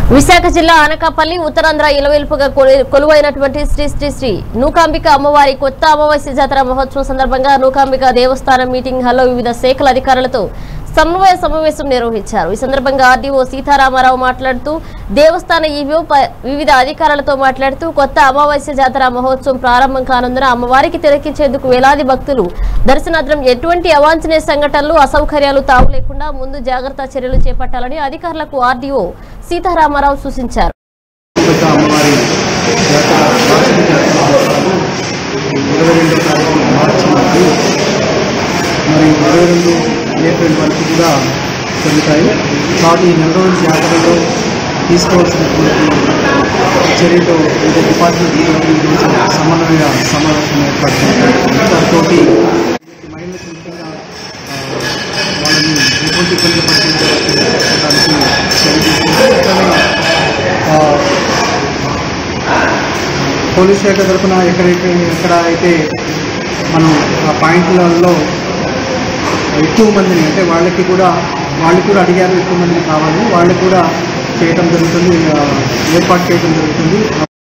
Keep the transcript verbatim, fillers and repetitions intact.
విశాఖ జిల్లా అనకాపల్లి ఉత్తరాంధ్ర ఇలవేల్పుగా కొలువైనటువంటి శ్రీ శ్రీ శ్రీ నూకాంబిక అమ్మవారి కొత్త అమావాస్య జాతర మహోత్సవం సందర్భంగా నూకాంబిక దేవస్థానం మీటింగ్ హాల్లో వివిధ శాఖల అధికారులతో సమన్వయ సమావేశం నిర్వహించారు। ఈ సందర్భంగా ఆర్డీఓ సీతారామారావు మాట్లాడుతూ దేవస్థాన ఈవో వివిధ అధికారులతో మాట్లాడుతూ కొత్త అమావాస్య జాతర మహోత్సవం ప్రారంభం కానుందని అమ్మవారికి తిలకించేందుకు వేలాది భక్తులు దర్శనార్థం ఎటువంటి అవాంఛనీయ సంఘటనలు అసౌకర్యాలు తావు లేకుండా ముందు జాగ్రత్త చర్యలు చేపట్టాలని అధికారులకు ఆర్డీఓ సీతారామారావు సూచించారు। ఏప్రిల్ వరకు కూడా జరుగుతాయి। కాబట్టి ఈ నెల రోజుల జాతరలో తీసుకోవాల్సినటువంటి చర్యలు వివిధ డిపార్ట్మెంట్ సమన్వయ సమావేశం ఏర్పాటు చేస్తారు। దాంతో మహిళలకు ముఖ్యంగా వాళ్ళని ఎటువంటి ఇబ్బందులు పట్టించడానికి పోలీస్ శాఖ తరఫున ఎక్కడైతే ఎక్కడ అయితే మనం ఆ పాయింట్లలో ఎక్కువ మందిని అంటే వాళ్ళకి కూడా వాళ్ళు కూడా అడిగారు, ఎక్కువ మందిని కావాలి, వాళ్ళు కూడా చేయడం జరుగుతుంది, ఏర్పాటు చేయడం జరుగుతుంది।